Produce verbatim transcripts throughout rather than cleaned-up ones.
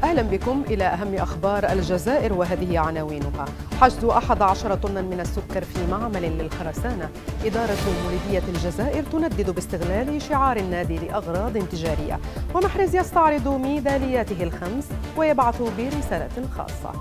أهلا بكم إلى أهم أخبار الجزائر وهذه عناوينها. حجز أحد عشر طنا من السكر في معمل للخرسانة. إدارة مولدية الجزائر تندد باستغلال شعار النادي لأغراض تجارية. ومحرز يستعرض ميدالياته الخمس ويبعث برسالة خاصة.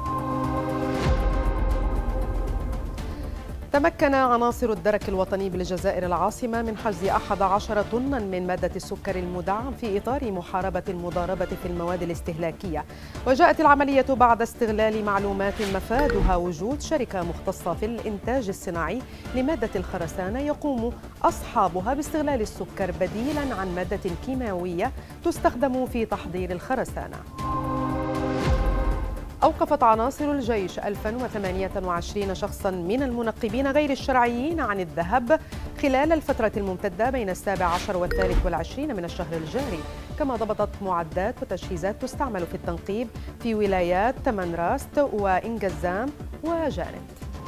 تمكن عناصر الدرك الوطني بالجزائر العاصمة من حجز أحد عشر طنا من مادة السكر المدعم في إطار محاربة المضاربة في المواد الاستهلاكية. وجاءت العملية بعد استغلال معلومات مفادها وجود شركة مختصة في الإنتاج الصناعي لمادة الخرسانة يقوم أصحابها باستغلال السكر بديلاً عن مادة كيماوية تستخدم في تحضير الخرسانة. أوقفت عناصر الجيش ألف وثمانية وعشرين شخصاً من المنقبين غير الشرعيين عن الذهب خلال الفترة الممتدة بين السابع عشر والثالث والعشرين من الشهر الجاري. كما ضبطت معدات وتجهيزات تستعمل في التنقيب في ولايات تمنراست وإنجزام وجانت.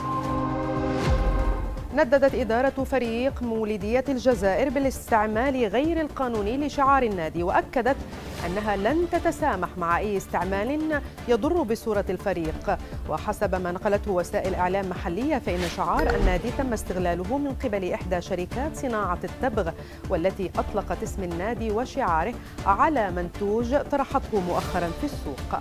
نددت إدارة فريق مولدية الجزائر بالاستعمال غير القانوني لشعار النادي، وأكدت أنها لن تتسامح مع أي استعمال يضر بصورة الفريق. وحسب ما نقلته وسائل إعلام محلية فإن شعار النادي تم استغلاله من قبل إحدى شركات صناعة التبغ، والتي أطلقت اسم النادي وشعاره على منتوج طرحته مؤخرا في السوق.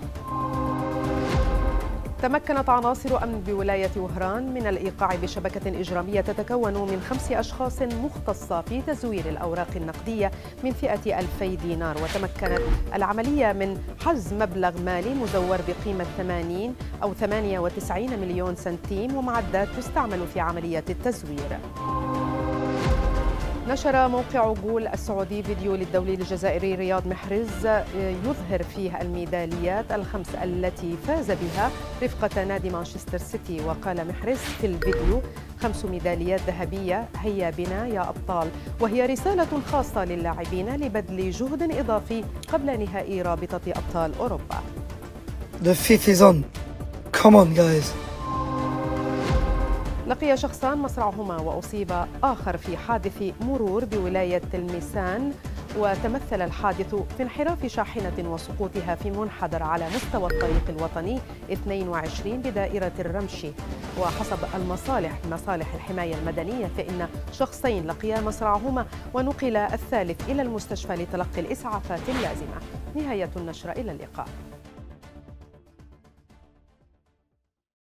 تمكنت عناصر أمن بولاية وهران من الإيقاع بشبكة إجرامية تتكون من خمس أشخاص مختصة في تزوير الأوراق النقدية من فئة ألفي دينار. وتمكنت العملية من حجز مبلغ مالي مزور بقيمة ثمانين أو ثمانية وتسعين مليون سنتيم ومعدات تستعمل في عملية التزوير. نشر موقع جول السعودي فيديو للدولي الجزائري رياض محرز يظهر فيه الميداليات الخمس التي فاز بها رفقة نادي مانشستر سيتي. وقال محرز في الفيديو: خمس ميداليات ذهبية، هيا بنا يا أبطال. وهي رسالة خاصة للاعبين لبذل جهد إضافي قبل نهائي رابطة أبطال أوروبا. The fifth is on. Come on guys. لقي شخصان مصرعهما وأصيب آخر في حادث مرور بولاية الميسان. وتمثل الحادث في انحراف شاحنة وسقوطها في منحدر على مستوى الطريق الوطني اثنين وعشرين بدائرة الرمشي. وحسب المصالح مصالح الحماية المدنية فإن شخصين لقيا مصرعهما ونقل الثالث إلى المستشفى لتلقي الإسعافات اللازمة. نهاية النشرة، إلى اللقاء.